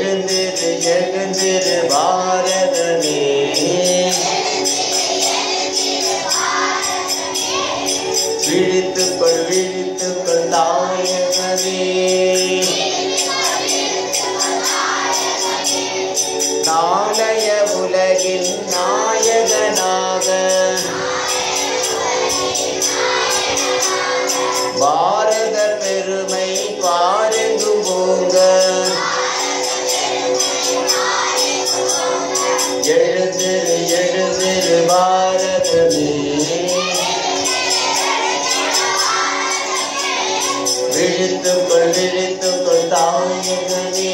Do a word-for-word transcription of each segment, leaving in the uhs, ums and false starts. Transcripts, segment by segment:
எழுந்திரு எழுந்திரு பாரதமே விழித்துக்கொள் விழித்துக்கொள் தாயகமே நாளைய உலகின் நாயகனாக பாரத பெருமை பாரெங்கும் போங்க எழுந்திரு எழுந்திரு பாரதமே விழித்துக்கொள் விழித்துக்கொள் தாயகமே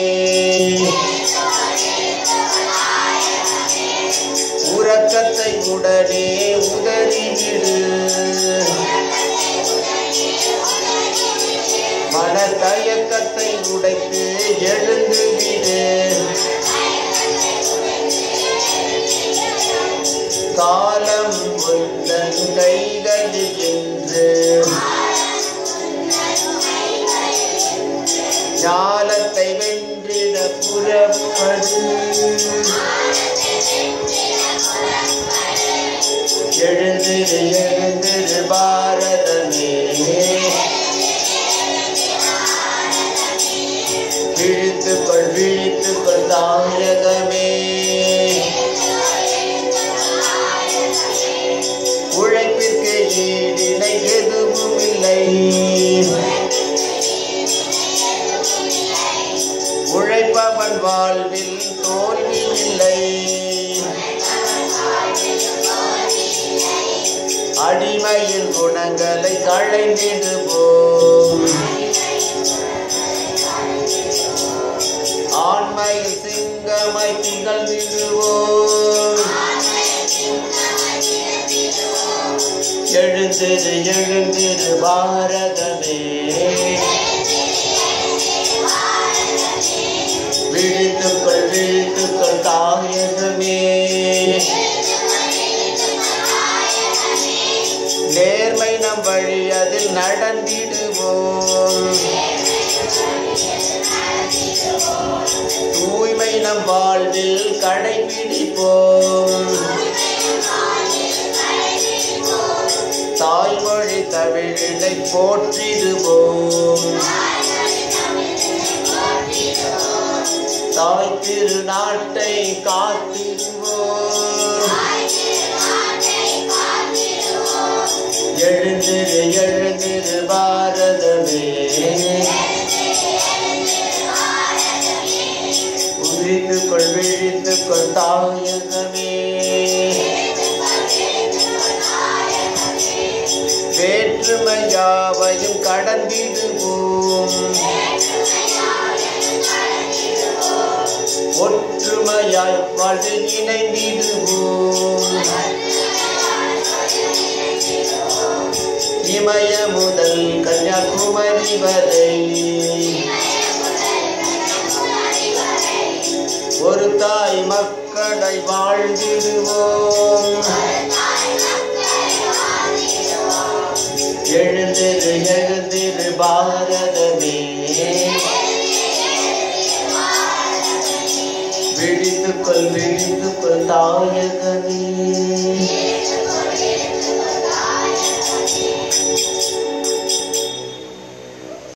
உறக்கத்தை உடனே உதறிவிடு மனத்தயக்கத்தை உடைத்து எழுந்துவிடு காலம் உந்தன் கைகளில் என்று ஞாலத்தை வென்றிட புறப்படு எழுந்திரு எழுந்திரு பாரதமே விழித்துக்கொள் விழித்துக்கொள் தாயகமே உழைப்பிற்கு ஈடிணை எதுவும் இல்லை உழைப்பவன் வாழ்வில் தோல்வி இல்லை அடிமையின் குணங்களை களைந்திடுவோம் ஆண்மையில் சிங்கமை திகழ்ந்திடுவோம் எழுந்திரு எழுந்திரு பாரதமே விழித்துக்கொள் விழித்துக்கொள் தாயகமே நேர்மை நம் வழி அதில் நடந்திடுவோம் தூய்மை நம் வாழ்வில் கடைபிடிப்போம் தாய்மொழி தமிழினை போற்றிடுவோம் தாய் திருநாட்டை காத்திடுவோம் எழுந்திரு எழுந்திரு பாரதமே விழித்துக்கொள் விழித்துக்கொள் தாயகமே வேற்றுமையாவையும் கடந்திடுவோம் ஒற்றுமையாய் வாழ்வில் இணைந்திடுவோம் இமய முதல் கன்னியாகுமரி வரை ஒரு தாய் மக்களை வாழ்ந்திடுவோம் எழுந்திரு எழுந்திரு பாரதமே விழித்துக்கொள் விழித்துக்கொள் தாயகமே